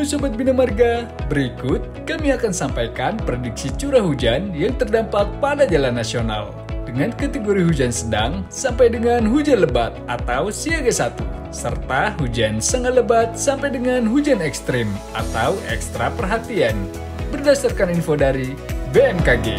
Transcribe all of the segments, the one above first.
Halo Sobat Bina Marga, berikut kami akan sampaikan prediksi curah hujan yang terdampak pada jalan nasional dengan kategori hujan sedang sampai dengan hujan lebat atau siaga 1, serta hujan sangat lebat sampai dengan hujan ekstrim atau ekstra perhatian berdasarkan info dari BMKG.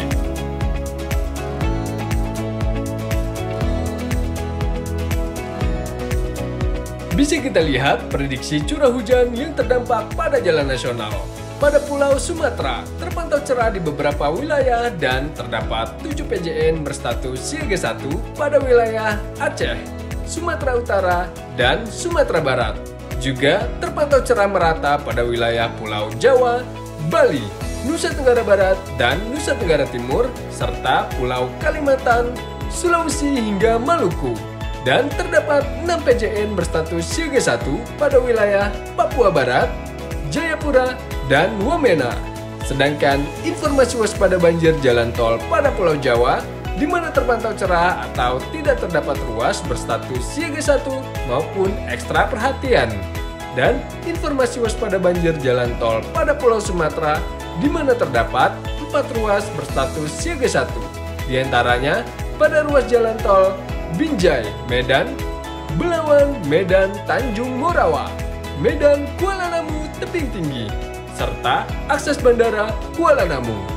Bisa kita lihat prediksi curah hujan yang terdampak pada jalan nasional. Pada Pulau Sumatera, terpantau cerah di beberapa wilayah dan terdapat 7 PJN berstatus siaga 1 pada wilayah Aceh, Sumatera Utara, dan Sumatera Barat. Juga terpantau cerah merata pada wilayah Pulau Jawa, Bali, Nusa Tenggara Barat, dan Nusa Tenggara Timur, serta Pulau Kalimantan, Sulawesi hingga Maluku. Dan terdapat 6 PJN berstatus siaga 1 pada wilayah Papua Barat, Jayapura, dan Wamena. Sedangkan informasi waspada banjir jalan tol pada Pulau Jawa, di mana terpantau cerah atau tidak terdapat ruas berstatus siaga 1 maupun ekstra perhatian. Dan informasi waspada banjir jalan tol pada Pulau Sumatera, di mana terdapat 4 ruas berstatus siaga 1. Di antaranya pada ruas jalan tol Binjai, Medan, Belawan, Medan, Tanjung Morawa, Medan, Kuala Namu, Tebing Tinggi, serta akses bandara Kuala Namu.